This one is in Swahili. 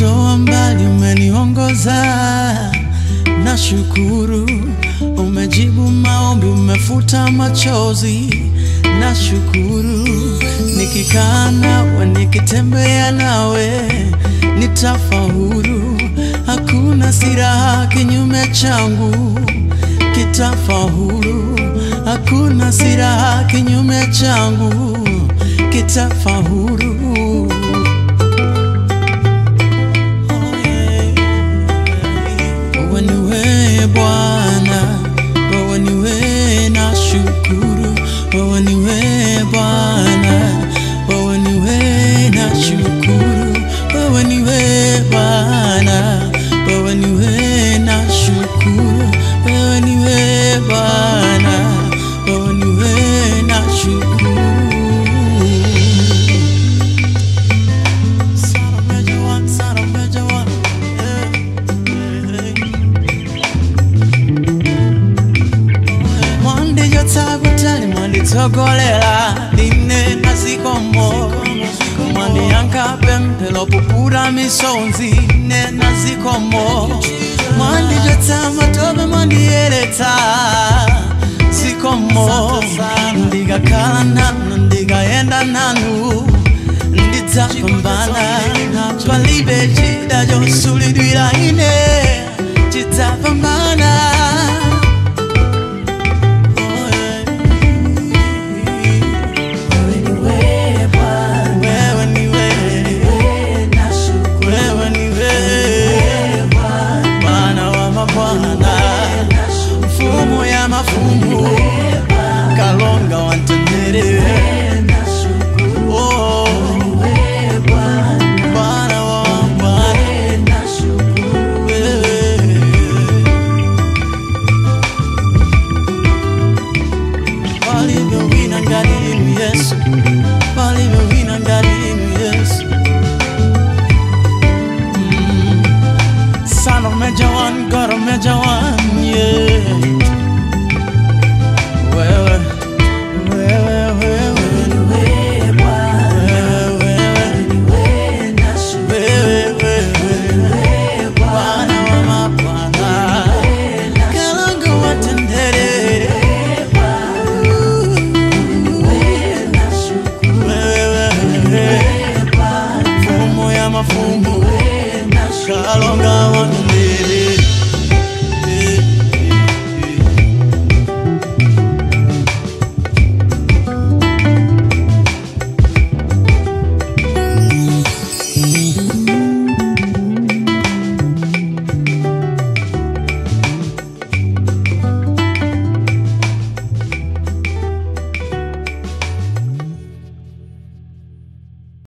umenitoa mbali, umeniongoza. Nashukuru, umejibu maombi, umefuta machozi. Nashukuru, nikikaa nawe, nikitembea nawe, nitafaulu. Hakuna silaha kinyume changu kitafaulu. Hakuna silaha kinyume changu kitafaulu. Wewe ni wewe Bwana, wewe ni wewe, nashukuru. Wewe ni wewe Bwana, wewe ni wewe, nashukuru. Wewe ni wewe Bwana, wewe ni wewe, nashukuru. Wewe ni wewe Bwana, wewe ni wewe, nashukuru. Togolela line nazikomo mwani yanka pempelo pupura misonzi ne nazikomo mwani jetama tobe mwani yereta zikomo ndiga kala nanu ndiga enda nanu ndita pambana balibe jida jo sulidwira ine jita pambana. Mfumo ya mafumu Kalonga wantenere. Oh, Bwana wa Bwana, walivyo wina ngani Yesu, walivyo wina ngani Yesu. Son of Major One, God of Major One.